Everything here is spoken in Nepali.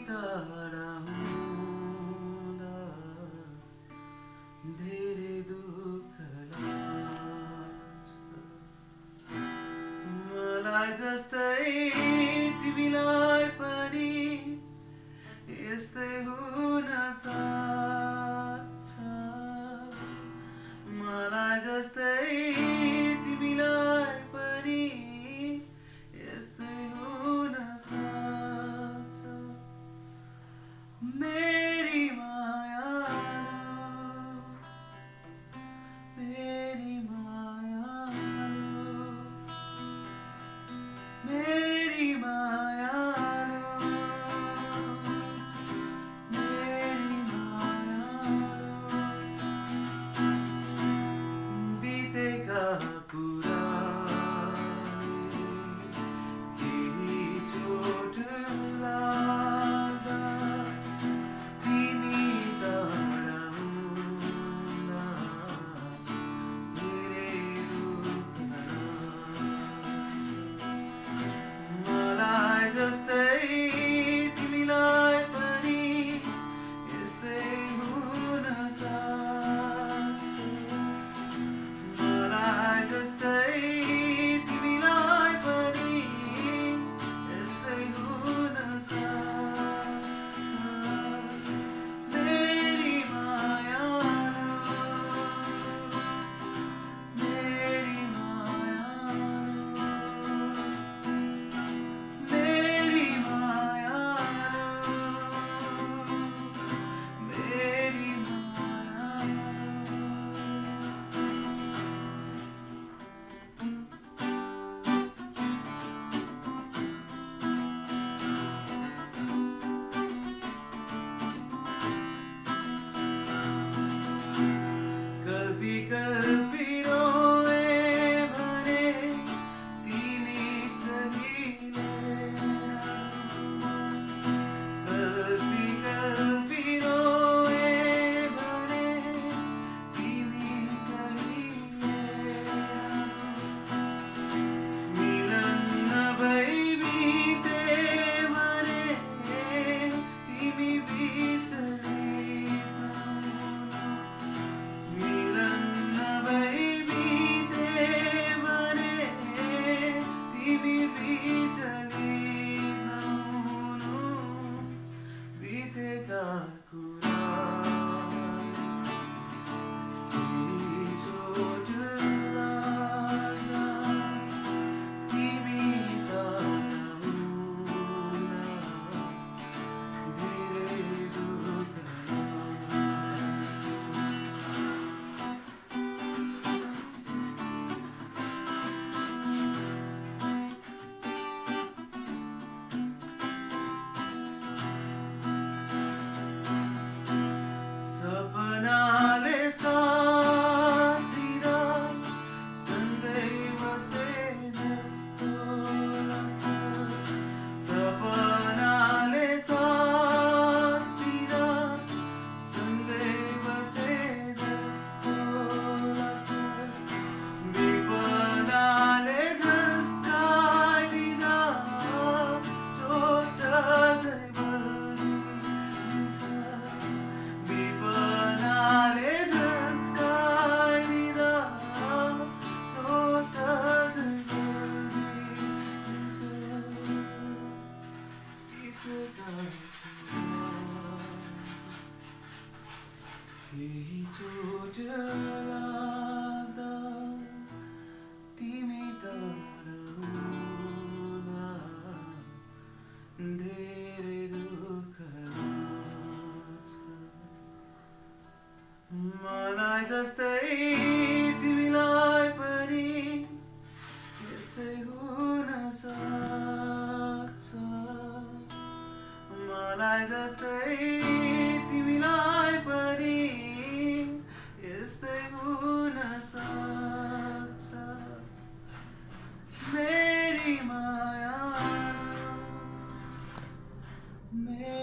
टाढा हुँदा धेरै दुःख लाग्छ मलाई जस्तै तिमीलाई पनि यस्तै हुन सक्छ मलाई जस्तै तिमीलाई पनि यस्तै हुन सक्छ मेरी मायालु मेरी मायालु मेरी मायालु मेरी मायालु बितेका कुराले केही चोट लाग्दा तिमी टाढा हुँदा धेरै दुःख लाग्छ मलाई जस्तै तिमीलाई पनि यस्तै हुन सक्छ मलाई जस्तै तिमीलाई पनि यस्तै हुन सक्छ मेरी मायालु मेरी मायालु मेरी मायालु मेरी कल्पी कल्पी रोए भने तिमी कहिले कल्पी कल्पी रोए भने तिमी कहिले मिलन नभई बिते भने तिमी बिचलित मिलन नभई बिते भने तिमी बिचलित नहुनु बितेका कुराले चोट लाग्दा तिमी टाढा हुँदा धेरै दुःख लाग्छ सपनाले साथ दिँदा सँगै बसे जस्तो लाग्छ सपनाले साथ दिँदा सँगै बसे जस्तो लाग्छ विपदाले झस्काइदिँदा चोट झै बलिन्छ विपदाले झस्काइदिँदा चोट झै बलिन्छ बितेका केही चोट लाग्दा तिमी टाढा हुँदा धेरै दुःख लाग्छ मलाई जस्तै तिमीलाई पनि यस्तै हुन सक्छ मलाई जस्तै तिमीलाई पनि यस्तै हुन सक्छ मेरी मायालु